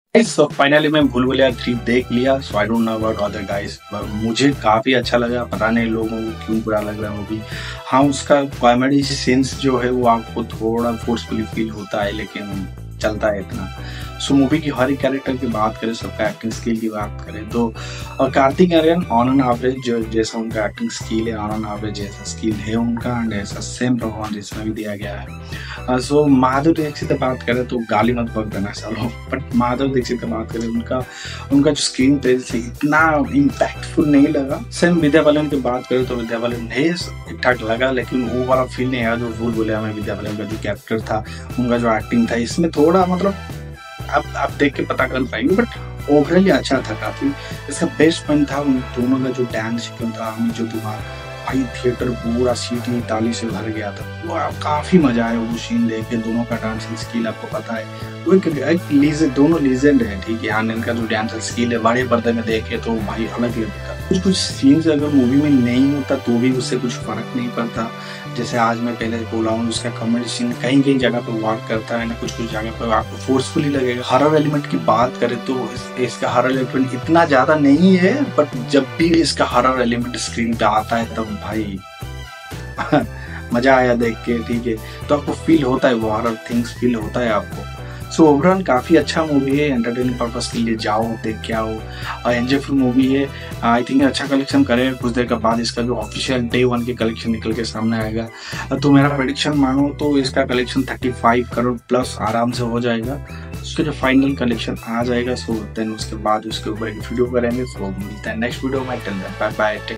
So finally मैं भूल भुलैया 3 देख लिया। So I don't know about other guys, मुझे काफ़ी अच्छा लगा। पता नहीं लोगों को क्यों बुरा लग रहा है मूवी। हाँ, उसका कॉमेडी सेंस जो है वो आपको थोड़ा फोर्सफुली फील होता है, लेकिन चलता है इतना। सो मूवी की हर एक कैरेक्टर की बात करें, सबका एक्टिंग स्किल की बात करें तो Kartik Aaryan on an average जो जैसा उनका एक्टिंग स्किल है, ऑन एन एवरेज जैसा स्किल है उनका, एंड ऐसा सेम परफॉर्मेंस इसमें भी दिया गया है। सो माधुरी दीक्षित की बात करें तो गाली मत बक देना चलो, बट माधुरी दीक्षित की बात करें उनका उनका जो स्क्रीन प्रेजेंस है इतना इम्पैक्टफुल नहीं लगा। सेम विद्या बालन की बात करें तो विद्या बालन है ठीक ठाक लगा, लेकिन वो वाला फील नहीं आया जो भूल भुलैया में विद्या बालन का जो कैरेक्टर था, उनका जो एक्टिंग था इसमें थोड़ा मतलब आप देख के पता कर पाएंगे, बट ओवरऑली अच्छा था काफी। इसका बेस्ट पॉइंट था उन दोनों का जो डांस सीक्वेंस था, हमें जो तुम्हारा भाई थिएटर पूरा सीटी ताली से भर गया था। वो काफी मजा आया वो सीन देख के, दोनों का डांसिंग स्किल आपको पता है वो एक लीजेंड, दोनों लीजेंड है ठीक है। आनंद का जो डांसिंग स्किल है बड़े पर्दे में देखे तो भाई अलग ही लगता। कुछ सीन्स अगर मूवी में नहीं होता तो भी उससे कुछ फर्क नहीं पड़ता। जैसे आज मैं पहले बोला हूँ, उसका कॉमेडी सीन कहीं कहीं जगह पे वर्क करता है ना, कुछ कुछ जगह पे आपको फोर्सफुली लगेगा। हॉरर एलिमेंट की बात करें तो इसका हॉरर एलिमेंट इतना ज्यादा नहीं है, बट जब भी इसका हॉरर एलिमेंट स्क्रीन पे आता है तब भाई मजा आया देख के ठीक है। तो आपको फील होता है, वो हॉरर थिंग्स फील होता है आपको। सो ओवरऑल काफ़ी अच्छा मूवी है, एंटरटेनिंग पर्पस के लिए जाओ देख के आओ और एंजॉयफुल मूवी है। आई थिंक अच्छा कलेक्शन करे, कुछ देर के बाद इसका जो ऑफिशियल डे 1 के कलेक्शन निकल के सामने आएगा। तो मेरा प्रेडिक्शन मानो तो इसका कलेक्शन 35 करोड़ प्लस आराम से हो जाएगा। उसका जो फाइनल कलेक्शन आ जाएगा सो देन उसके बाद उसके ऊपर एक वीडियो करेंगे। सो मिलते हैं नेक्स्ट वीडियो में, टिल देन बाय बाय।